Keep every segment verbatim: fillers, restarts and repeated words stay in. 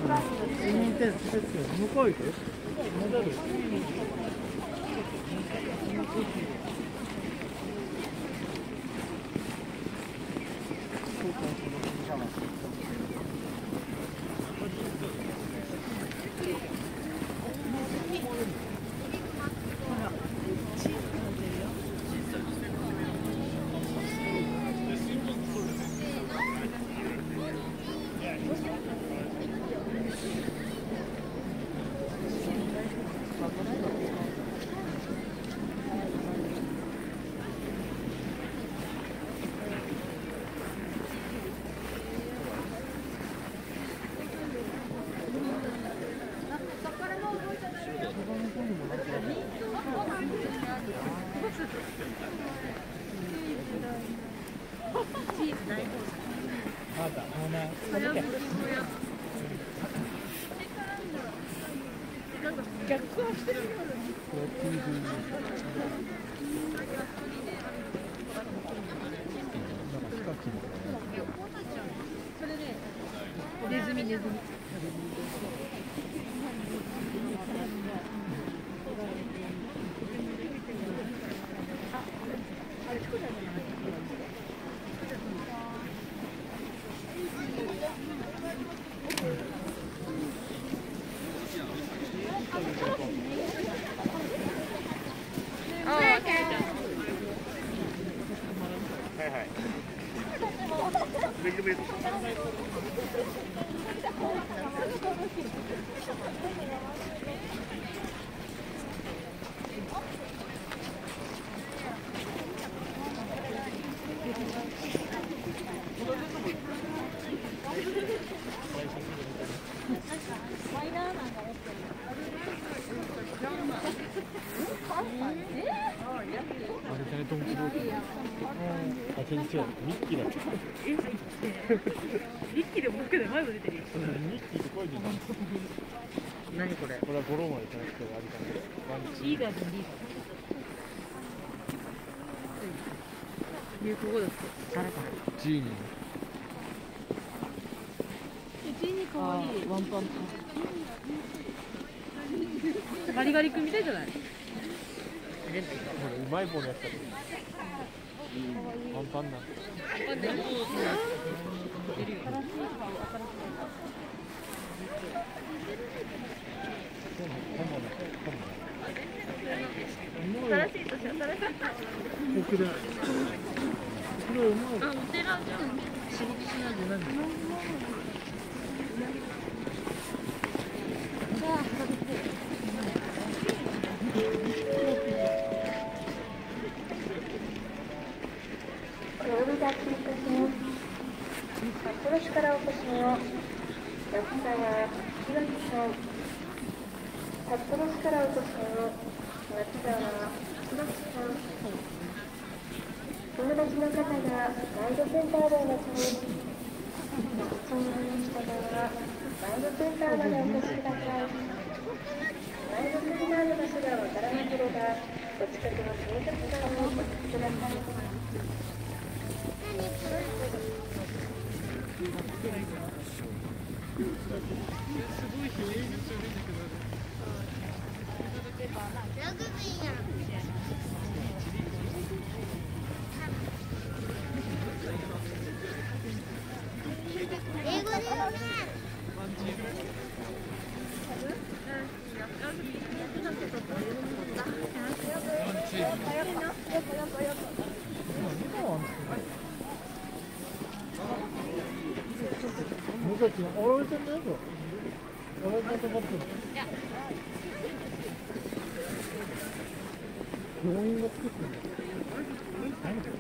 向こう行く？戻る？ ネズミネズミ。 はいはい。あ、全然違う。ミッキーだ。 ミッキーでも僕で前も出てるよ。 ミッキーって声で何？ 何これ？ これは五郎丸じゃなくてあれだね。 リーガーズリーガーズ。流行語だって。誰かな？ ジーニー。 ジーニー可愛い。ワンパン。ガリガリ君みたいじゃない？ これうまい棒のやつだね。ワンパンな。 パンで。出るよ。新しい年、新しい年。 僕だ。これうまい。 あ、お寺じゃん。仕事しないで何？じゃあ、食べて。 札幌市からお越しの安沢ひろきさん。札幌市からお越しの松沢ひろきさん。友達の方がガイドセンターでお待ちに。ご注文した方はガイドセンターまでお越しください。ガイドセンターの場所がわからなければ、お近くの警察官にお聞きください。 ラグビーやん。英語で読め。 僕たちあられてんだよ。あられてんだよ。病院が作ってるんだよ。何これ？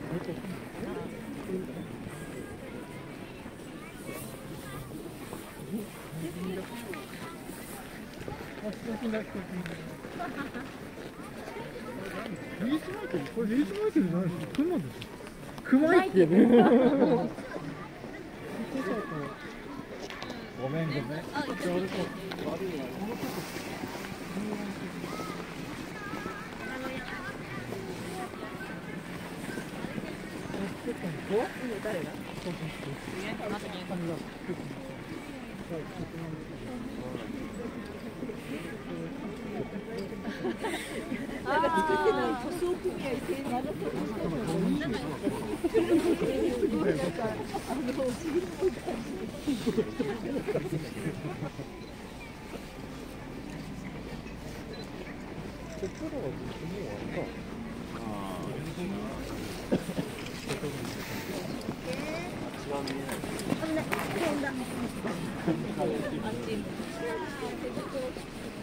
あ、素敵な人。リーチマイケル、これリーチマイケルじゃないですか。クマですよ。クマイケル。ごめんごめん。あ、悪そう。悪いわ。誰が？ なんか作ってない塗装組合制なるほど。すごいなんかあの不思議っぽい感じ。 ここからはもうあれか。 危ない、飛んだ。 あっち。